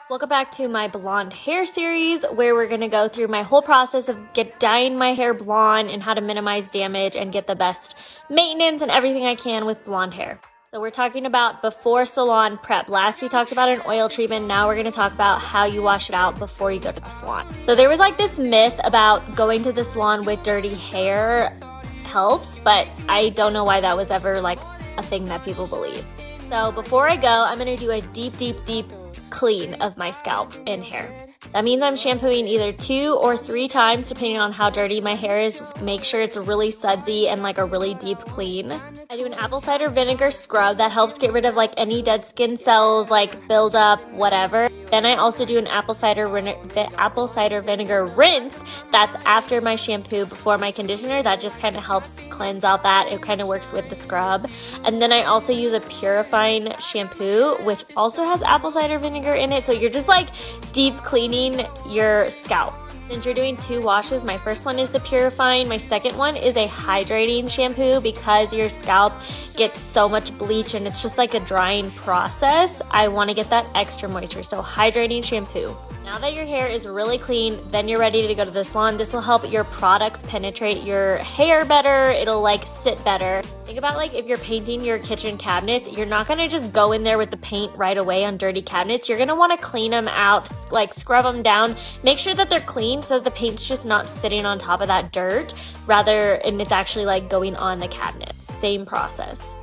Welcome back to my blonde hair series where we're going to go through my whole process of dyeing my hair blonde and how to minimize damage and get the best maintenance and everything I can with blonde hair. So we're talking about before salon prep. Last we talked about an oil treatment. Now we're going to talk about how you wash it out before you go to the salon. So there was like this myth about going to the salon with dirty hair helps, but I don't know why that was ever like a thing that people believe. So before I go, I'm going to do a deep clean of my scalp and hair. That means I'm shampooing either 2 or 3 times depending on how dirty my hair is. Make sure it's really sudsy and like a really deep clean. I do an apple cider vinegar scrub that helps get rid of like any dead skin cells, like buildup, whatever. Then I also do an apple cider vinegar rinse. That's after my shampoo, before my conditioner. That just kind of helps cleanse out that. It kind of works with the scrub. And then I also use a purifying shampoo, which also has apple cider vinegar in it. So you're just like deep cleaning your scalp. Since you're doing 2 washes, my first one is the purifying, my second one is a hydrating shampoo. Because your scalp gets so much bleach and it's just like a drying process, I want to get that extra moisture. So hydrating shampoo. Now that your hair is really clean, then you're ready to go to the salon. This will help your products penetrate your hair better. It'll like sit better. Think about like if you're painting your kitchen cabinets, you're not gonna just go in there with the paint right away on dirty cabinets. You're gonna wanna clean them out, like scrub them down. Make sure that they're clean so that the paint's just not sitting on top of that dirt, and it's actually like going on the cabinets. Same process.